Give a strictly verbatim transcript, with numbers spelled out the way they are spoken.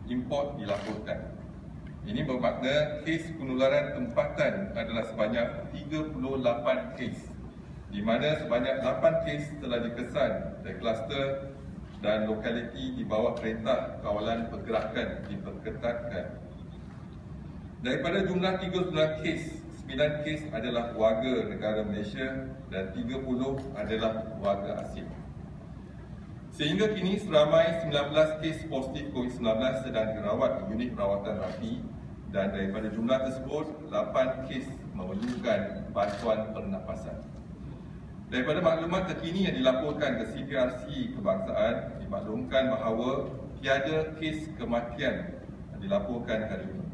import dilaporkan. Ini bermakna kes penularan tempatan adalah sebanyak tiga puluh lapan kes, di mana sebanyak lapan kes telah dikesan dari kluster dan lokaliti di bawah Perintah Kawalan Pergerakan diperketatkan. Daripada jumlah tiga puluh sembilan kes, sembilan kes adalah warga negara Malaysia dan tiga puluh adalah warga asing. Sehingga kini seramai sembilan belas kes positif COVID sembilan belas sedang dirawat di unit rawatan rapi, dan daripada jumlah tersebut, lapan kes memerlukan bantuan pernafasan. Daripada maklumat terkini yang dilaporkan ke C P R C Kebangsaan, dimaklumkan bahawa tiada kes kematian dilaporkan hari ini.